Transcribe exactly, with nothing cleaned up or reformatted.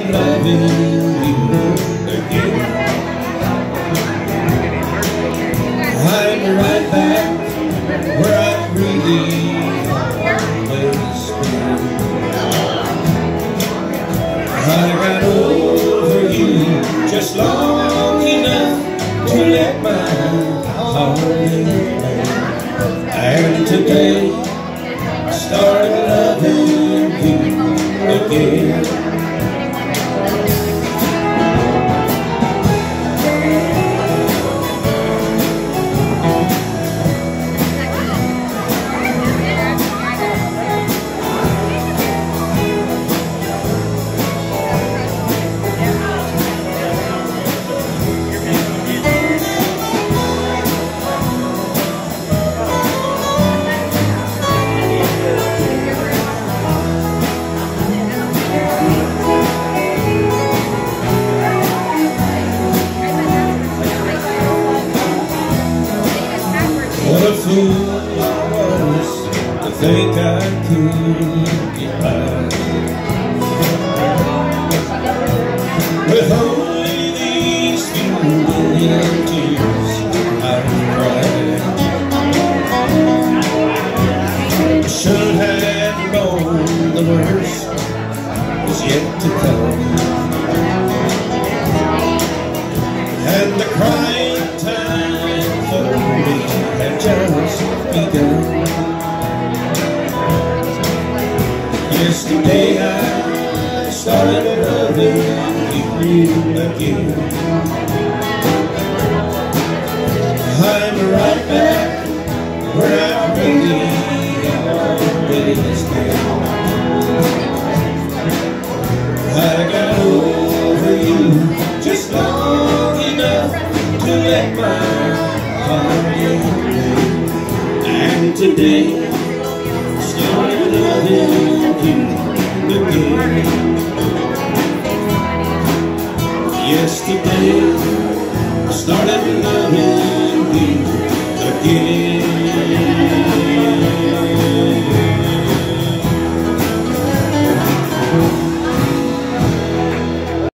loving you again. I'm right back where I really always been. I got over you just long enough to let my heart in. And today I started loving you again. What a fool I was to think I could get by with only these few million tears I've cried. I should have known the worst was yet to come, and the crying time for me had just begun. Yesterday I started loving you again. I'm right back where I really always been. I got over you just long enough to let my heart in. And today